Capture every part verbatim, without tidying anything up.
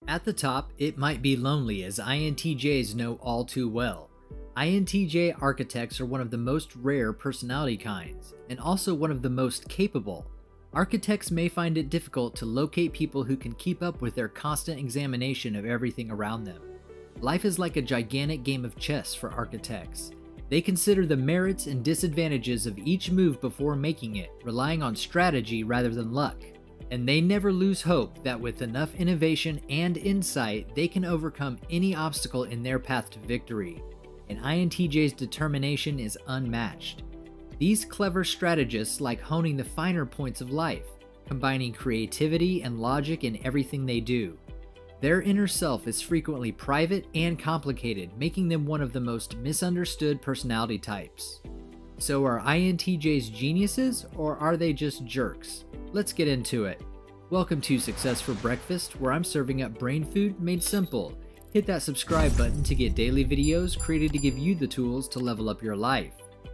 At the top, it might be lonely, as I N T Js know all too well. I N T J architects are one of the most rare personality kinds, and also one of the most capable. Architects may find it difficult to locate people who can keep up with their constant examination of everything around them. Life is like a gigantic game of chess for architects. They consider the merits and disadvantages of each move before making it, relying on strategy rather than luck. And they never lose hope that with enough innovation and insight, they can overcome any obstacle in their path to victory. And I N T J's determination is unmatched. These clever strategists like honing the finer points of life, combining creativity and logic in everything they do. Their inner self is frequently private and complicated, making them one of the most misunderstood personality types. So are I N T Js geniuses, or are they just jerks? Let's get into it. Welcome to Success for Breakfast, where I'm serving up brain food made simple. Hit that subscribe button to get daily videos created to give you the tools to level up your life.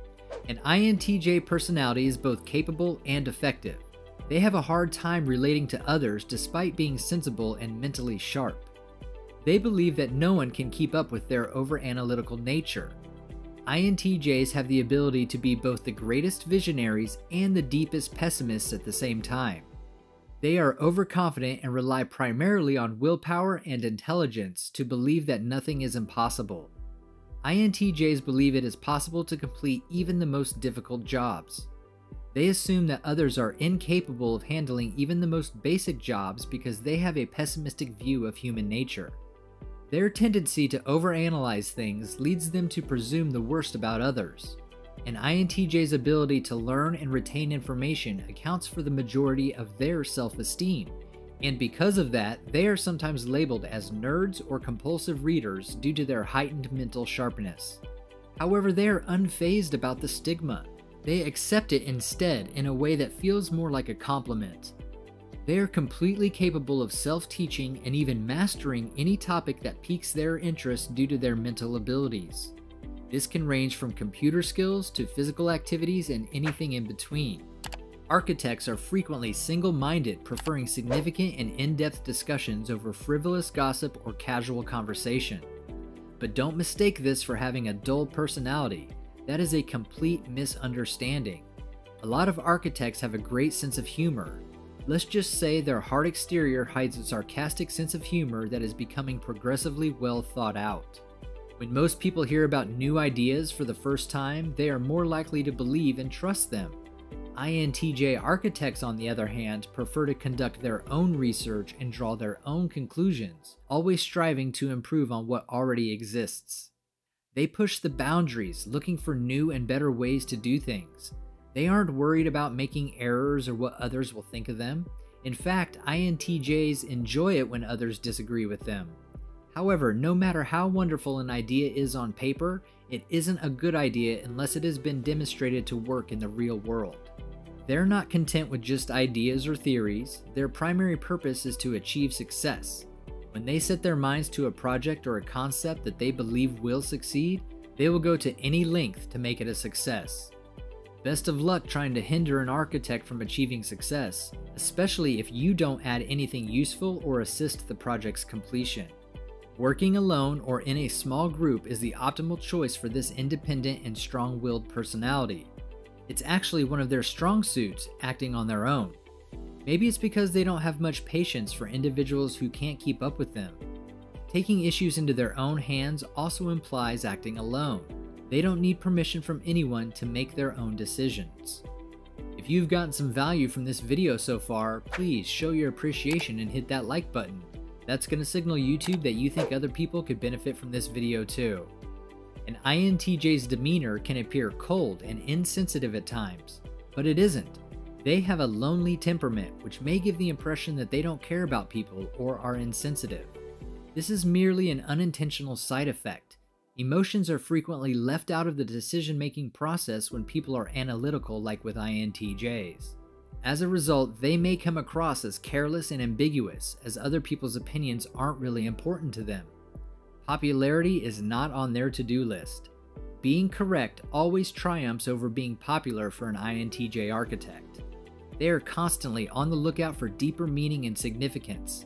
An I N T J personality is both capable and effective. They have a hard time relating to others despite being sensible and mentally sharp. They believe that no one can keep up with their over-analytical nature. I N T Js have the ability to be both the greatest visionaries and the deepest pessimists at the same time. They are overconfident and rely primarily on willpower and intelligence to believe that nothing is impossible. I N T Js believe it is possible to complete even the most difficult jobs. They assume that others are incapable of handling even the most basic jobs because they have a pessimistic view of human nature. Their tendency to overanalyze things leads them to presume the worst about others. An I N T J's ability to learn and retain information accounts for the majority of their self-esteem, and because of that, they are sometimes labeled as nerds or compulsive readers due to their heightened mental sharpness. However, they are unfazed about the stigma. They accept it instead in a way that feels more like a compliment. They are completely capable of self-teaching and even mastering any topic that piques their interest due to their mental abilities. This can range from computer skills to physical activities and anything in between. Architects are frequently single-minded, preferring significant and in-depth discussions over frivolous gossip or casual conversation. But don't mistake this for having a dull personality. That is a complete misunderstanding. A lot of architects have a great sense of humor. Let's just say their hard exterior hides a sarcastic sense of humor that is becoming progressively well thought out. When most people hear about new ideas for the first time, they are more likely to believe and trust them. I N T J architects, on the other hand, prefer to conduct their own research and draw their own conclusions, always striving to improve on what already exists. They push the boundaries, looking for new and better ways to do things. They aren't worried about making errors or what others will think of them. In fact, I N T Js enjoy it when others disagree with them. However, no matter how wonderful an idea is on paper, it isn't a good idea unless it has been demonstrated to work in the real world. They're not content with just ideas or theories. Their primary purpose is to achieve success. When they set their minds to a project or a concept that they believe will succeed, they will go to any length to make it a success. Best of luck trying to hinder an architect from achieving success, especially if you don't add anything useful or assist the project's completion. Working alone or in a small group is the optimal choice for this independent and strong-willed personality. It's actually one of their strong suits, acting on their own. Maybe it's because they don't have much patience for individuals who can't keep up with them. Taking issues into their own hands also implies acting alone. They don't need permission from anyone to make their own decisions. If you've gotten some value from this video so far, please show your appreciation and hit that like button. That's going to signal YouTube that you think other people could benefit from this video too. An I N T J's demeanor can appear cold and insensitive at times, but it isn't. They have a lonely temperament, which may give the impression that they don't care about people or are insensitive. This is merely an unintentional side effect. Emotions are frequently left out of the decision-making process when people are analytical, like with I N T Js. As a result, they may come across as careless and ambiguous, as other people's opinions aren't really important to them. Popularity is not on their to-do list. Being correct always triumphs over being popular for an I N T J architect. They are constantly on the lookout for deeper meaning and significance.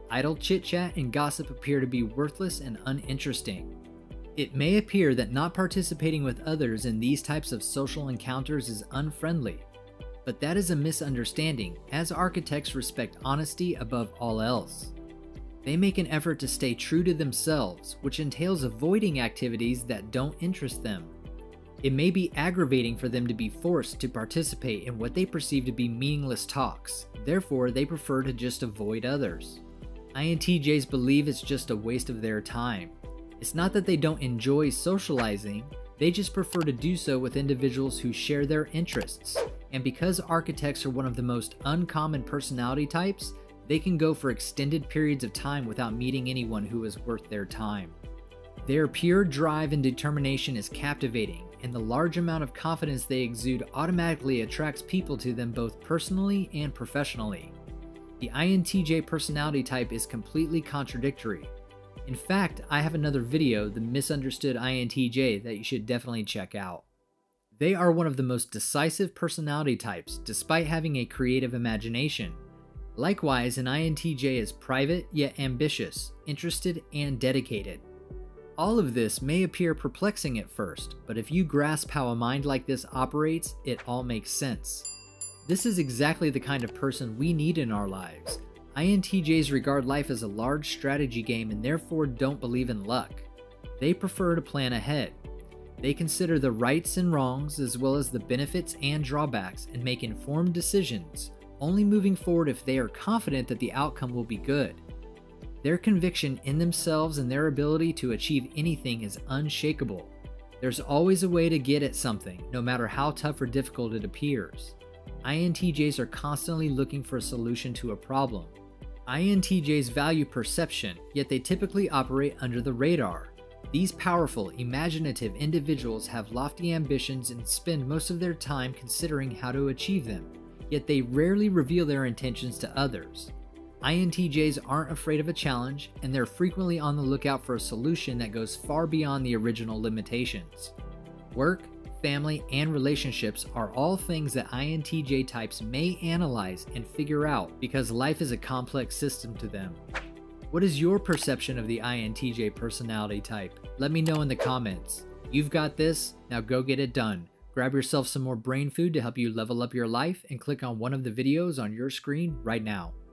Idle chit-chat and gossip appear to be worthless and uninteresting. It may appear that not participating with others in these types of social encounters is unfriendly, but that is a misunderstanding, as architects respect honesty above all else. They make an effort to stay true to themselves, which entails avoiding activities that don't interest them. It may be aggravating for them to be forced to participate in what they perceive to be meaningless talks, therefore they prefer to just avoid others. I N T Js believe it's just a waste of their time. It's not that they don't enjoy socializing, they just prefer to do so with individuals who share their interests, and because architects are one of the most uncommon personality types, they can go for extended periods of time without meeting anyone who is worth their time. Their pure drive and determination is captivating, and the large amount of confidence they exude automatically attracts people to them both personally and professionally. The I N T J personality type is completely contradictory. In fact, I have another video, The Misunderstood I N T J, that you should definitely check out. They are one of the most decisive personality types, despite having a creative imagination. Likewise, an I N T J is private yet ambitious, interested, and dedicated. All of this may appear perplexing at first, but if you grasp how a mind like this operates, it all makes sense. This is exactly the kind of person we need in our lives. I N T Js regard life as a large strategy game and therefore don't believe in luck. They prefer to plan ahead. They consider the rights and wrongs as well as the benefits and drawbacks and make informed decisions, only moving forward if they are confident that the outcome will be good. Their conviction in themselves and their ability to achieve anything is unshakable. There's always a way to get at something, no matter how tough or difficult it appears. I N T Js are constantly looking for a solution to a problem. I N T Js value perception, yet they typically operate under the radar. These powerful, imaginative individuals have lofty ambitions and spend most of their time considering how to achieve them, yet they rarely reveal their intentions to others. I N T Js aren't afraid of a challenge, and they're frequently on the lookout for a solution that goes far beyond the original limitations. Work, family, and relationships are all things that I N T J types may analyze and figure out because life is a complex system to them. What is your perception of the I N T J personality type? Let me know in the comments. You've got this, now go get it done. Grab yourself some more brain food to help you level up your life and click on one of the videos on your screen right now.